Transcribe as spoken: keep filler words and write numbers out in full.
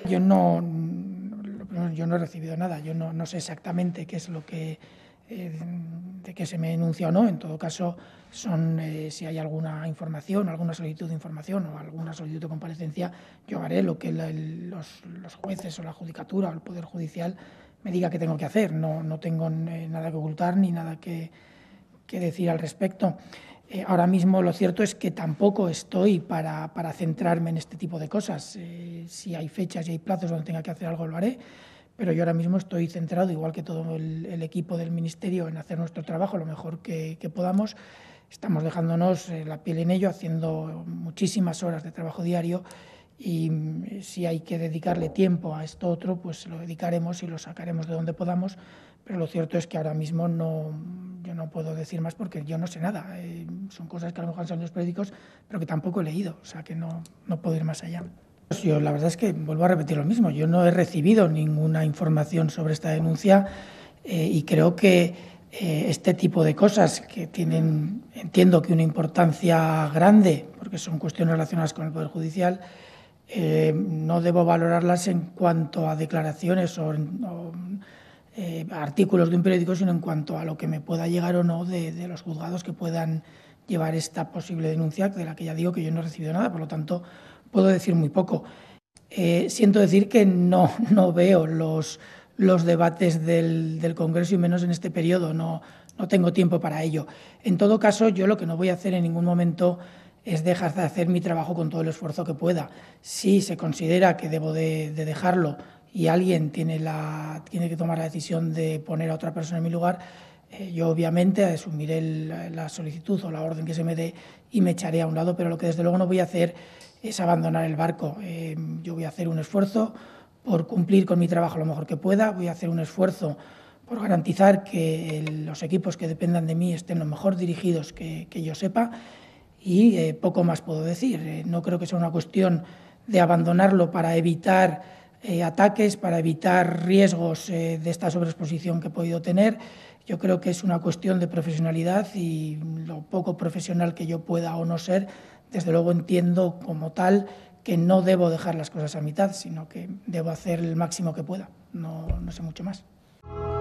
Yo no, yo no he recibido nada, yo no, no sé exactamente qué es lo que, eh, de qué se me denuncia o no. En todo caso, son eh, si hay alguna información, alguna solicitud de información o alguna solicitud de comparecencia, yo haré lo que la, el, los, los jueces o la judicatura o el Poder Judicial me diga que tengo que hacer. No, no tengo eh, nada que ocultar ni nada que, que decir al respecto. Eh, ahora mismo lo cierto es que tampoco estoy para, para centrarme en este tipo de cosas. Eh, si hay fechas y hay plazos donde tenga que hacer algo, lo haré, pero yo ahora mismo estoy centrado, igual que todo el, el equipo del Ministerio, en hacer nuestro trabajo lo mejor que, que podamos. Estamos dejándonos eh, la piel en ello, haciendo muchísimas horas de trabajo diario, y si hay que dedicarle tiempo a esto otro, pues lo dedicaremos y lo sacaremos de donde podamos, pero lo cierto es que ahora mismo no, yo no puedo decir más porque yo no sé nada. Eh, son cosas que a lo mejor han salido en los periódicos, pero que tampoco he leído, o sea que no, no puedo ir más allá. Yo la verdad es que vuelvo a repetir lo mismo, yo no he recibido ninguna información sobre esta denuncia eh, y creo que eh, este tipo de cosas que tienen, entiendo que una importancia grande, porque son cuestiones relacionadas con el Poder Judicial, Eh, no debo valorarlas en cuanto a declaraciones o, o eh, artículos de un periódico, sino en cuanto a lo que me pueda llegar o no de, de los juzgados que puedan llevar esta posible denuncia, de la que ya digo que yo no he recibido nada, por lo tanto puedo decir muy poco. Eh, siento decir que no, no veo los, los debates del, del Congreso, y menos en este periodo, no, no tengo tiempo para ello. En todo caso, yo lo que no voy a hacer en ningún momento es dejar de hacer mi trabajo con todo el esfuerzo que pueda. Si se considera que debo de, de dejarlo y alguien tiene, la, tiene que tomar la decisión de poner a otra persona en mi lugar, eh, yo obviamente asumiré el, la solicitud o la orden que se me dé y me echaré a un lado, pero lo que desde luego no voy a hacer es abandonar el barco. Eh, yo voy a hacer un esfuerzo por cumplir con mi trabajo lo mejor que pueda, voy a hacer un esfuerzo por garantizar que el, los equipos que dependan de mí estén lo mejor dirigidos que, que yo sepa, y eh, poco más puedo decir. Eh, no creo que sea una cuestión de abandonarlo para evitar eh, ataques, para evitar riesgos eh, de esta sobreexposición que he podido tener. Yo creo que es una cuestión de profesionalidad, y lo poco profesional que yo pueda o no ser, desde luego entiendo como tal que no debo dejar las cosas a mitad, sino que debo hacer el máximo que pueda. No, no sé mucho más.